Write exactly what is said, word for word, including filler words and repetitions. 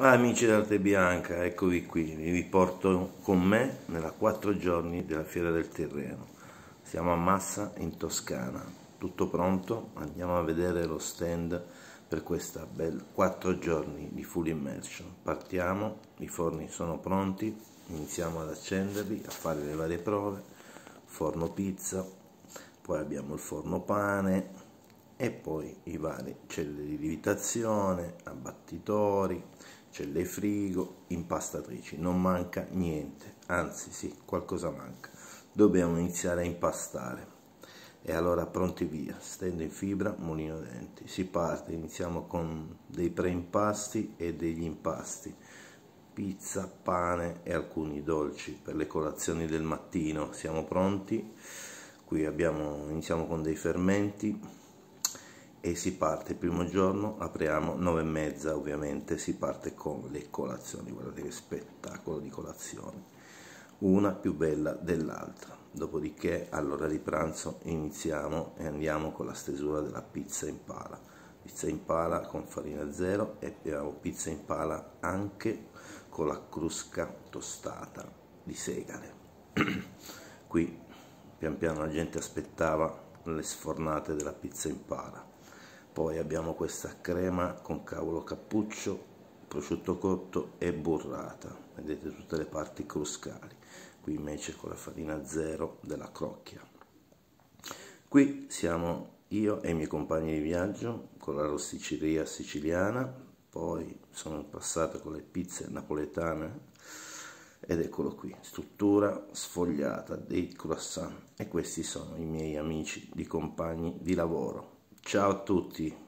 Amici d'Arte Bianca, eccovi qui, vi porto con me nella quattro giorni della Fiera del Tirreno. Siamo a Massa in Toscana, tutto pronto, andiamo a vedere lo stand per questa bella quattro giorni di full immersion. Partiamo, i forni sono pronti, iniziamo ad accenderli, a fare le varie prove, forno pizza, poi abbiamo il forno pane e poi i vari celle di lievitazione, abbattitori, celle frigo, impastatrici, non manca niente, anzi sì, qualcosa manca, dobbiamo iniziare a impastare. E allora pronti via, stand in fibra, mulino denti, si parte, iniziamo con dei preimpasti e degli impasti, pizza, pane e alcuni dolci per le colazioni del mattino. Siamo pronti, qui abbiamo, iniziamo con dei fermenti e si parte. Il primo giorno apriamo nove e mezza, ovviamente si parte con le colazioni, guardate che spettacolo di colazioni, una più bella dell'altra. Dopodiché all'ora di pranzo iniziamo e andiamo con la stesura della pizza in pala, pizza in pala con farina zero, e abbiamo pizza in pala anche con la crusca tostata di segale. Qui pian piano la gente aspettava le sfornate della pizza in pala. Poi abbiamo questa crema con cavolo cappuccio, prosciutto cotto e burrata, vedete tutte le parti cruscali. Qui invece con la farina zero della crocchia. Qui siamo io e i miei compagni di viaggio con la rosticceria siciliana, poi sono passato con le pizze napoletane ed eccolo qui, struttura sfogliata dei croissant, e questi sono i miei amici di compagni di lavoro. Ciao a tutti!